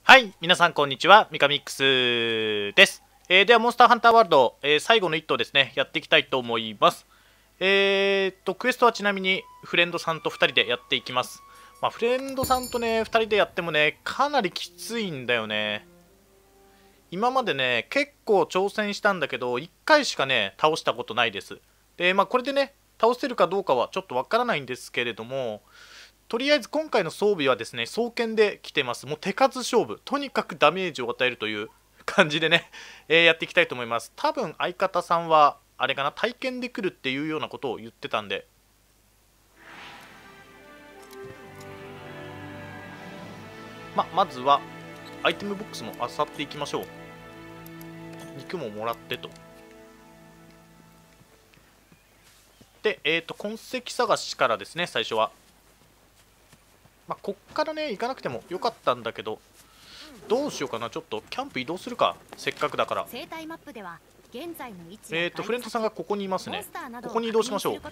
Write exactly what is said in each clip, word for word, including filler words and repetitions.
はい、皆さんこんにちは、ミカミックスです。えー、では、モンスターハンターワールド、えー、最後の一頭ですね、やっていきたいと思います。えー、っと、クエストはちなみにフレンドさんとふたりでやっていきます。まあ、フレンドさんとね、ふたりでやってもね、かなりきついんだよね。今までね、結構挑戦したんだけど、いっかいしかね、倒したことないです。で、まあ、これでね、倒せるかどうかはちょっとわからないんですけれども、とりあえず今回の装備はですね、双剣で来てます。もう手数勝負。とにかくダメージを与えるという感じでね、えー、やっていきたいと思います。多分相方さんは、あれかな、体験で来るっていうようなことを言ってたんで。ま、まずは、アイテムボックスも漁っていきましょう。肉ももらってと。で、えっと、痕跡探しからですね、最初は。まあ、こっからね、行かなくてもよかったんだけど、どうしようかな、ちょっとキャンプ移動するか、せっかくだから。えっと、フレンドさんがここにいますね。ここに移動しましょう。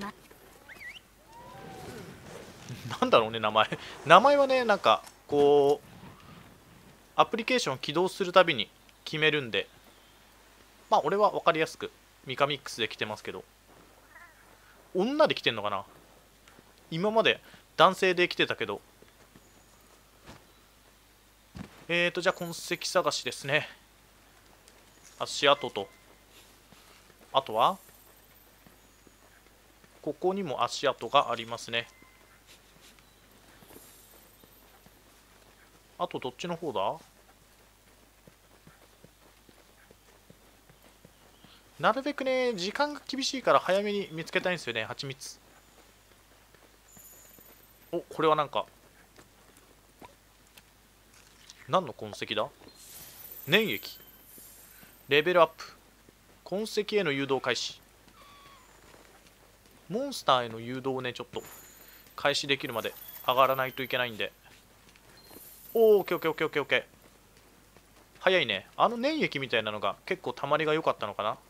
なんだろうね、名前。名前はね、なんか、こう、アプリケーションを起動するたびに決めるんで、まあ、俺は分かりやすく、ミカミックスで来てますけど、女で来てんのかな。今まで男性で来てたけど、えーと、じゃあ痕跡探しですね。足跡と、あとは、ここにも足跡がありますね。あとどっちの方だ？なるべくね、時間が厳しいから早めに見つけたいんですよね、蜂蜜。お、これはなんか、何の痕跡だ？粘液。レベルアップ。痕跡への誘導開始。モンスターへの誘導をね、ちょっと開始できるまで上がらないといけないんで。おー、オッケーオッケーオッケーオッケーオッケー。早いね。あの粘液みたいなのが結構たまりが良かったのかな。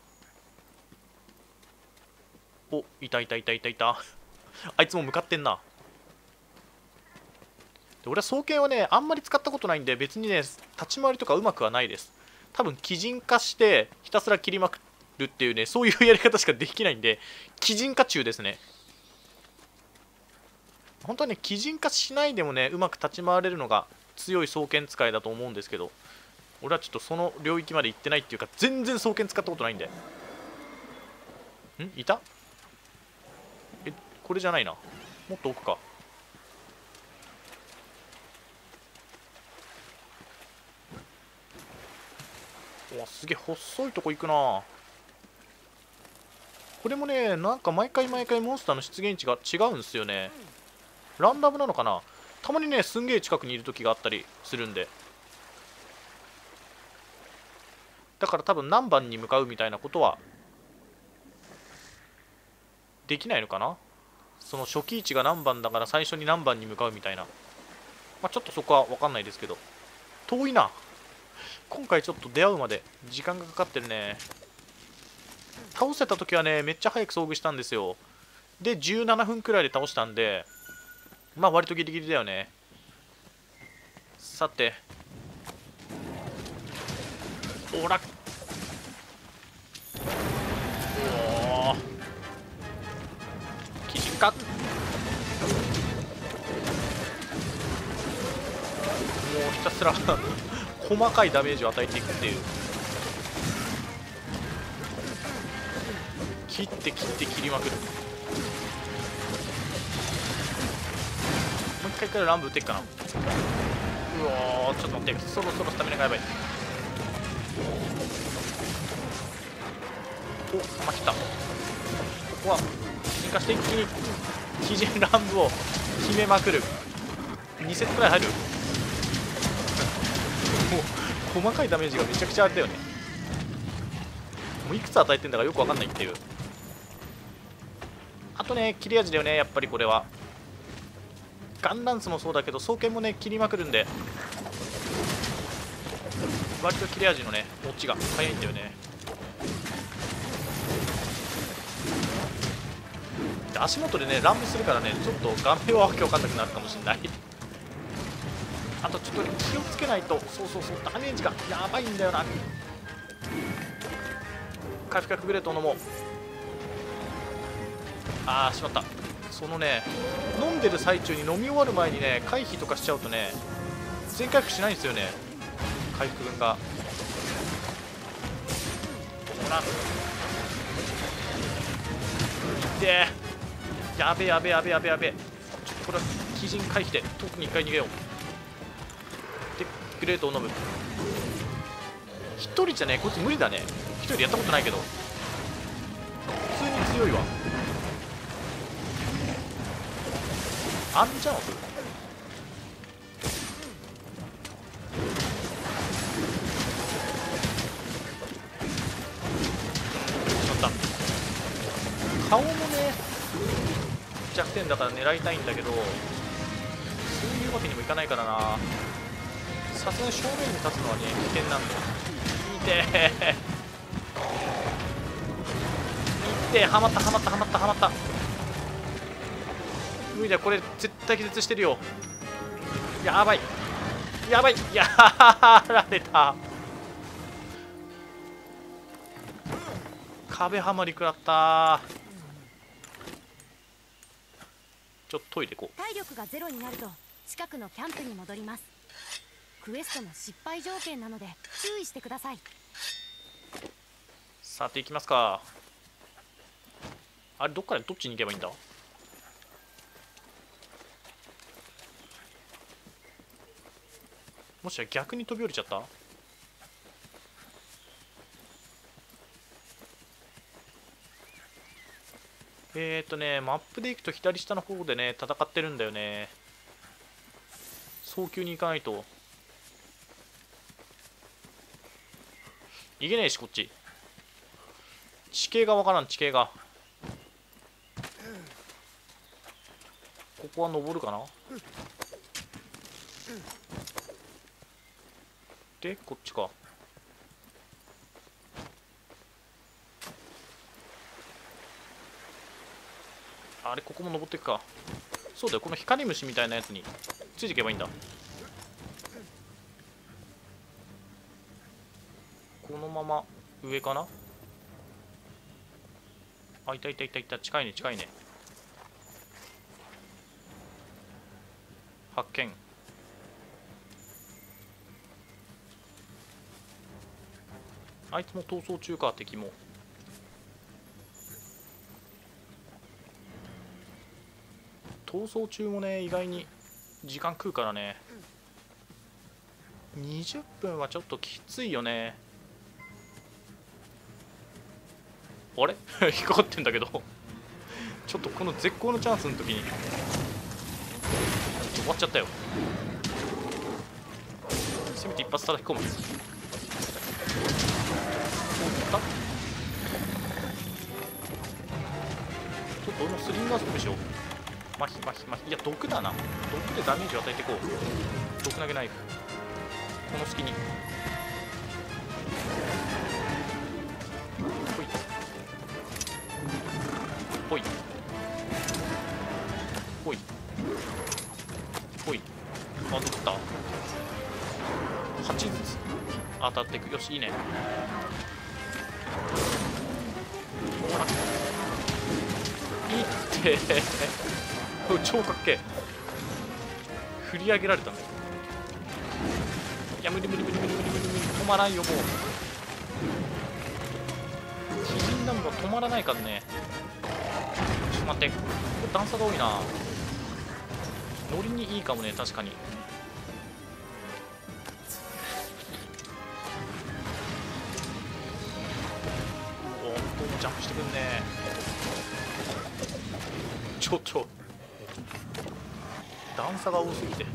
お、いたいたいたいたいた。あいつも向かってんな。で俺は双剣はね、あんまり使ったことないんで、別にね、立ち回りとかうまくはないです。多分、鬼人化して、ひたすら切りまくるっていうね、そういうやり方しかできないんで、鬼人化中ですね。本当はね、鬼人化しないでもね、うまく立ち回れるのが強い双剣使いだと思うんですけど、俺はちょっとその領域まで行ってないっていうか、全然双剣使ったことないんで。んいた？え、これじゃないな。もっと奥か。お、すげえ細いとこ行くな。これもね、なんか毎回毎回モンスターの出現地が違うんですよね。ランダムなのかな。たまにね、すんげえ近くにいる時があったりするんで。だから多分何番に向かうみたいなことはできないのかな。その初期位置が何番だから最初に何番に向かうみたいな。まあ、ちょっとそこは分かんないですけど。遠いな。今回ちょっと出会うまで時間がかかってるね。倒せた時はね、めっちゃ早く遭遇したんですよ。で、じゅうななふんくらいで倒したんで、まあ割とギリギリだよね。さて。おらっ。おお。基準か。もうひたすら細かいダメージを与えていくっていう。切って切って切りまくる。もう一回から乱舞打ってっかな。うおー、ちょっと待って、そろそろスタミナがやばい。お、まあ、切った。ここは進化して一気に基準乱舞を決めまくる。にセットくらい入る。もう細かいダメージがめちゃくちゃあれだよね。もういくつ与えてんだかよくわかんないっていう。あとね、切れ味だよね、やっぱりこれは。ガンランスもそうだけど、双剣もね、切りまくるんで、割と切れ味のね、落ちが早いんだよね。で足元でね、乱舞するからね、ちょっと画面はわけわかんなくなるかもしれない。 あとちょっと気をつけないと。そうそうそう、ダメージがやばいんだよな。回復薬グレートを飲もう。あーしまった。そのね、飲んでる最中に飲み終わる前にね回避とかしちゃうとね全回復しないんですよね、回復分が。ほらいってー、やべやべやべやべやべ。ちょっとこれは鬼人回避で特にいっかい逃げよう。でグレートを飲む。一人じゃねこいつ無理だね。一人でやったことないけど普通に強いわ。アンジャンプしまった。顔もね弱点だから狙いたいんだけど、そういうわけにもいかないからな。さすがに正面に立つのはね危険なんだよ。いてーいってー、はまったはまったはまったはまった。無理だ、これ絶対気絶してるよ。やばいやばい、やられた。壁はまり食らった。ちょっとトイレ行こう。 体力がゼロになると近くのキャンプに戻ります。クエストの失敗条件なので注意してください。 さて行きますか。あれどっからどっちに行けばいいんだ。もしや逆に飛び降りちゃった。えーっとねマップで行くと左下の方でね戦ってるんだよね。早急に行かないといけねえし、こっち地形がわからん。地形がここは登るかな。でこっちか。あれここも登っていくか。そうだよ、この光虫みたいなやつについていけばいいんだ。このまま上かな。あ、いたいたいたいた。近いね近いね。発見。あいつも逃走中か。敵も逃走中もね意外に時間食うからね。にじゅっぷんはちょっときついよね。あれ引っかかってんだけどちょっとこの絶好のチャンスの時に終わっちゃったよ。せめて一発叩き込む。ちょっと俺もスリンガーストにしよう。マヒマヒマヒ。いや毒だな。毒でダメージを与えていこう。毒投げナイフ。この隙にほいほいほいほい。あ、毒った。はちずつ当たっていく。よしいいね。ほらいって超かっけえ。振り上げられたんだよ。いや無理無理無理無理無理無理無理。止まらんよもう。鬼人ダムが止まらないからね。ちょっと待って、これ段差が多いな。乗りにいいかもね。確かにおお、ジャンプしてくんね。ちょっと段差が多すぎて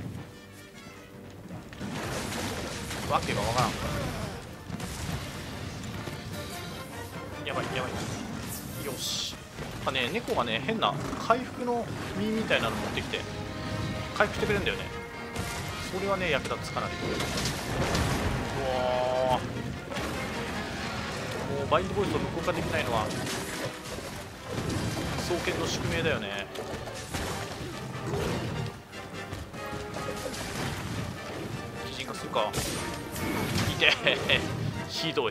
わけがわからん。やばいやばい。よし。あね、猫がね変な回復の実みたいなの持ってきて回復してくれるんだよね。それはね役立つかなり。うわー、もうバインドボイスを無効化できないのは双剣の宿命だよね。 するか。いてひどい。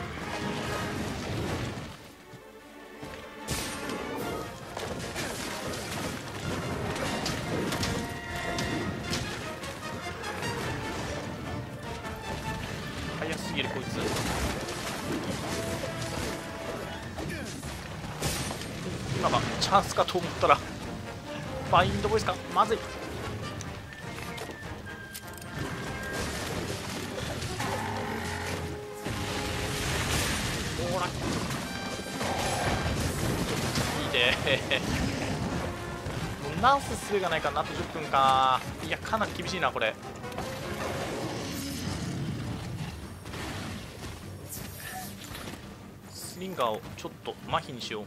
早すぎるこいつ。今がチャンスかと思ったらバインドボイスか。まずい。ほらいいでもうナースすべがないからあとじゅっぷんか。いやかなり厳しいなこれ。スリンガーをちょっと麻痺にしよう。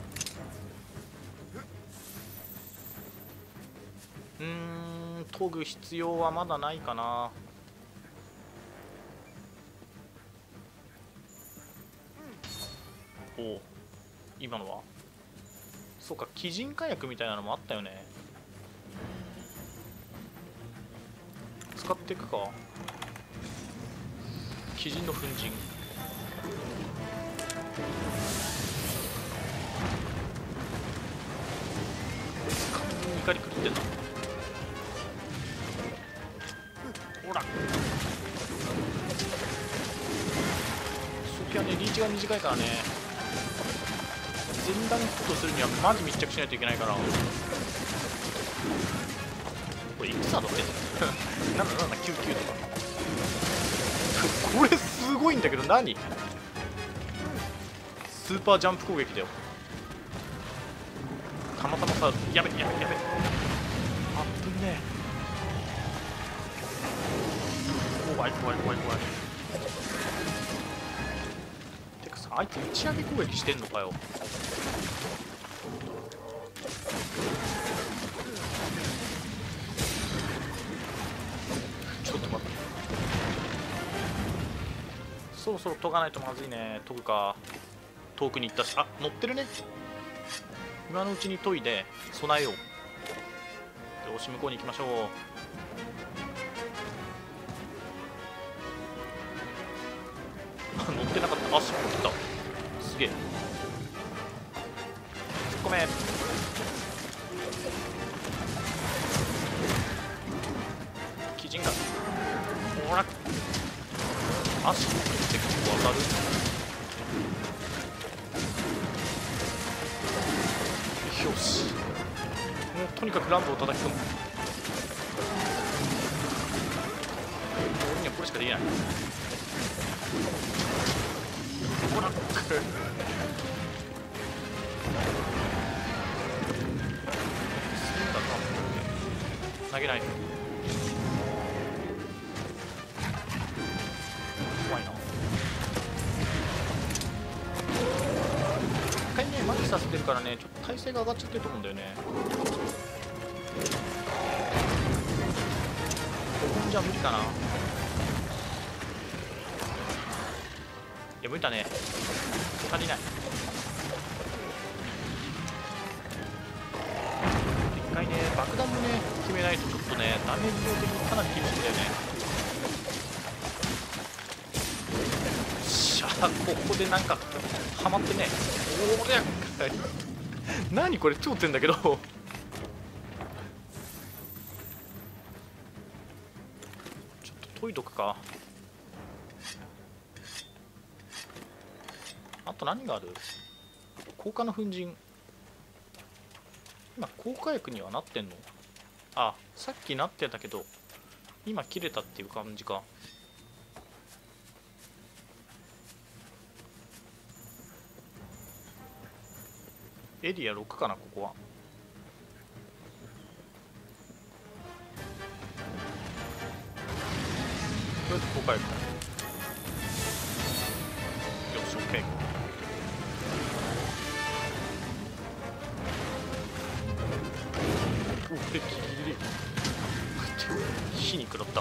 うーん研ぐ必要はまだないかな。おお今のはそうか、鬼人火薬みたいなのもあったよね。使っていくか。鬼人の粉塵。完全に怒り狂ってんな。ほらソフィアね、リーチが短いからね、前段ヒットするにはマジ密着しないといけないから。これいくつ当たってんのなんだなんだきゅうじゅうきゅうとかこれすごいんだけど何スーパージャンプ攻撃だよ。たまたまさ、やべやべやべ、あっぶねえ、怖い怖い怖い怖い。てかさ、あいつ打ち上げ攻撃してんのかよ。ちょっと待って、そろそろ研がないとまずいね。研ぐか。遠くに行ったし、あ、乗ってるね。今のうちに研いで備えよう。よし向こうに行きましょう。乗ってなかった。あ、尻尾切った。すげえ。突っ込め。鬼人がほら足って結構当たる。よし、もうとにかくランプを叩き込む。俺にはこれしかできない。ほら投げない。怖いな。一回ねマキさせてるからね、ちょっと耐性が上がっちゃってると思うんだよね。じゃあ無理かな。いや無理だね、足りない。一回ね爆弾もね決めないとちょっとねダメージ量的にかなり厳しいんだよね。しゃあここでなんかハマってね。おおやっかい何これ超強いんだけどちょっと研いどくか。あと何がある。効果の粉塵、今効果薬にはなってんの。あ、さっきなってたけど今切れたっていう感じか。エリアろくかな、ここは。とりあえず効果薬。よし OK。 おっギリギリ火に食らった。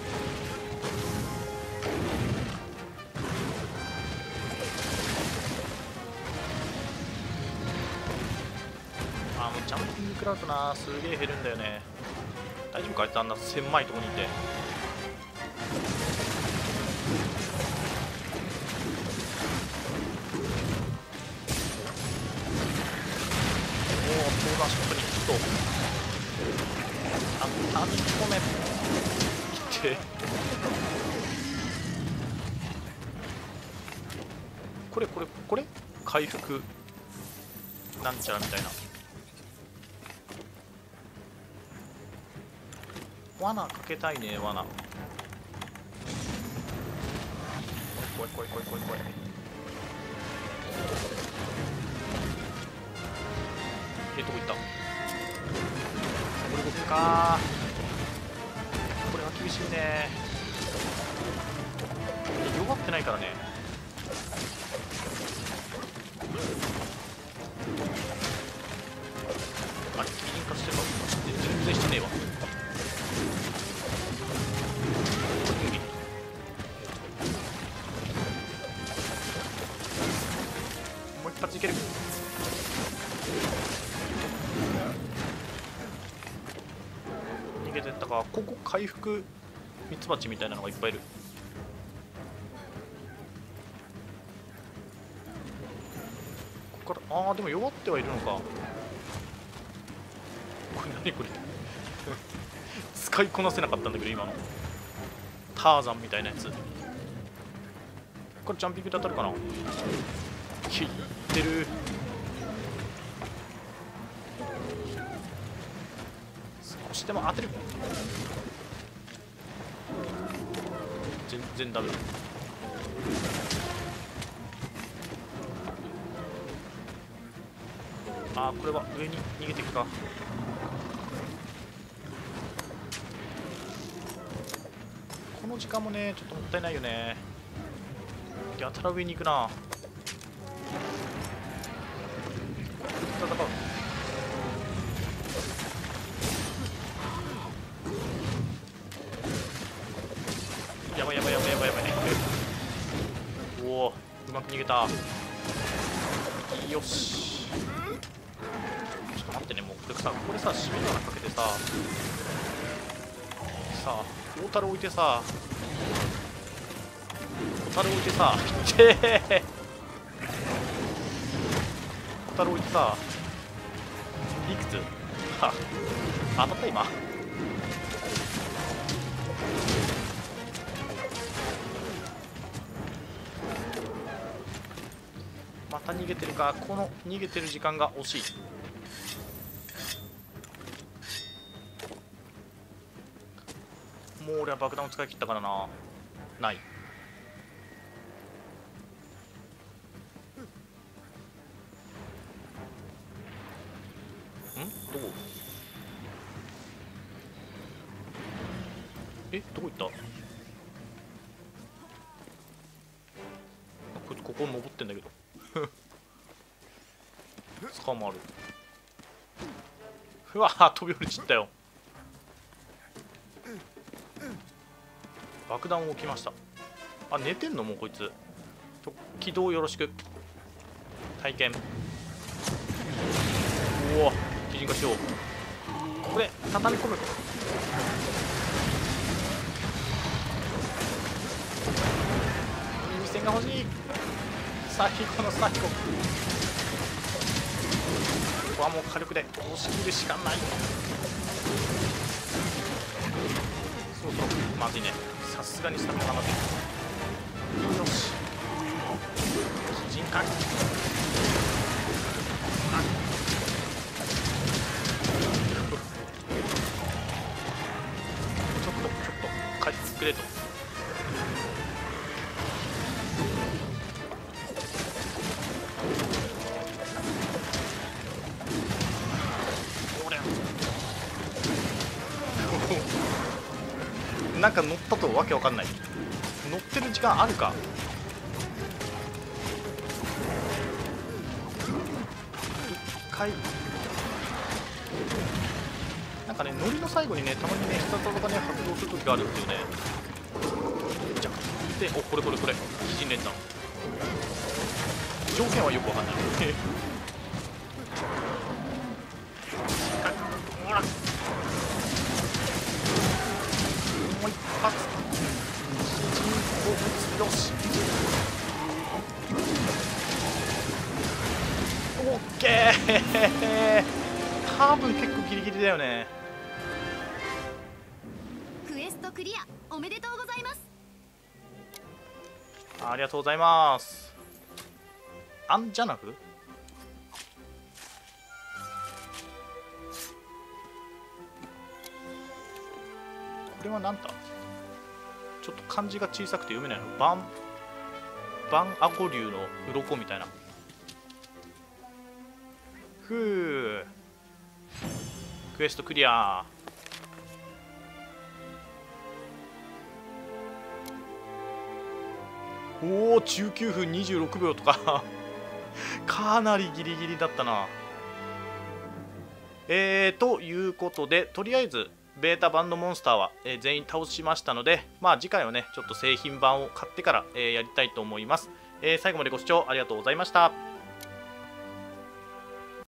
あーもうジャンピング食らうとなすげえ減るんだよね。大丈夫かあいつあんな狭いとこにいて。 てこれこれこれ回復なんちゃらみたいな。罠かけたいね。罠怖い怖い怖い怖い怖い。え、どこ行った。これ動くか。これは厳しいね。弱ってないからね。あれ、キリン化してるか。全然してねえわ。もう一発いける。逃げてったか。ここ回復ミツバチみたいなのがいっぱいいる。ここからああでも弱ってはいるのか。これ何これ使いこなせなかったんだけど今のターザンみたいなやつ。これジャンピングで当たるかな。切ってる。少しでも当てる。全然ダメ。あーこれは上に逃げていくか。この時間もねちょっともったいないよね。やたら上に行くな。戦う。やばいやばいやばいやばいやばいおおうまく逃げた。よし。ちょっと待ってね。もうこれさこれさ締めの穴かけてささあ大樽置いてさ小樽置いてさいって小樽置いてさいくつは当たった今。また逃げてるか。この逃げてる時間が惜しい。もう俺は爆弾を使い切ったからな。ない。んどこ。えどこ行った。こいつここ登ってんだけど捕まる。うわー飛び降りちったよ。爆弾を置きました。あ寝てんのもうこいつ。起動よろしく。体験。おお擬人化しよう。ここで畳み込む。耳栓が欲しい。最後の最後。ここはもう火力で押し切るしかない。そうそうまずいね。さすがにスタミナがまずい。よし擬人化。ちょっとちょっと帰ってくれと。なんか乗ったとわけわかんない。乗ってる時間あるか。一回なんかね乗りの最後にねたまにね必殺技がね発動する時があるっていうね。じゃでおこれこれこれ擬人連弾。条件はよくわかんないほらもう一発。よしオッケー多分結構ギリギリだよね。 クエストクリアおめでとうございます。 ありがとうございます。アンジャナフ、これは何だ。ちょっと漢字が小さくて読めないの。バンバンアゴ竜の鱗みたいな。ふう、クエストクリア。おお、じゅうきゅうふんにじゅうろくびょうとかかなりギリギリだったな。えー、ということで、とりあえずベータ版のモンスターは、えー、全員倒しましたので、まあ次回はねちょっと製品版を買ってから、えー、やりたいと思います。えー、最後までご視聴ありがとうございました。